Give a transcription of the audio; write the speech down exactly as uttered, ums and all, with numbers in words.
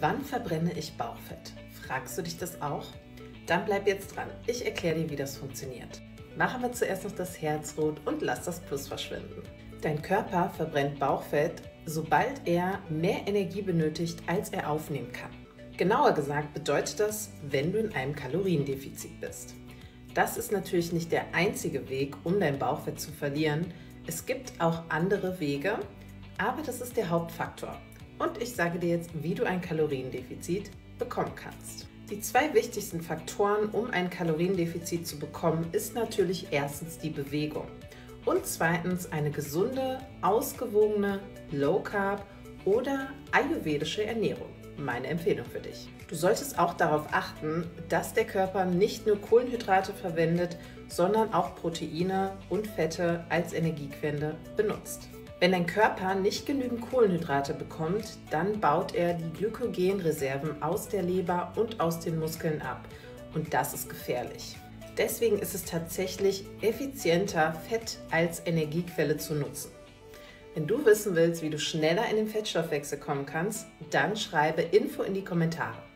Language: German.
Wann verbrenne ich Bauchfett? Fragst du dich das auch? Dann bleib jetzt dran. Ich erkläre dir, wie das funktioniert. Machen wir zuerst noch das Herz rot und lass das Plus verschwinden. Dein Körper verbrennt Bauchfett, sobald er mehr Energie benötigt, als er aufnehmen kann. Genauer gesagt bedeutet das, wenn du in einem Kaloriendefizit bist. Das ist natürlich nicht der einzige Weg, um dein Bauchfett zu verlieren. Es gibt auch andere Wege, aber das ist der Hauptfaktor. Und ich sage dir jetzt, wie du ein Kaloriendefizit bekommen kannst. Die zwei wichtigsten Faktoren, um ein Kaloriendefizit zu bekommen, ist natürlich erstens die Bewegung und zweitens eine gesunde, ausgewogene Low Carb oder ayurvedische Ernährung. Meine Empfehlung für dich. Du solltest auch darauf achten, dass der Körper nicht nur Kohlenhydrate verwendet, sondern auch Proteine und Fette als Energiequelle benutzt. Wenn dein Körper nicht genügend Kohlenhydrate bekommt, dann baut er die Glykogenreserven aus der Leber und aus den Muskeln ab. Und das ist gefährlich. Deswegen ist es tatsächlich effizienter, Fett als Energiequelle zu nutzen. Wenn du wissen willst, wie du schneller in den Fettstoffwechsel kommen kannst, dann schreibe Info in die Kommentare.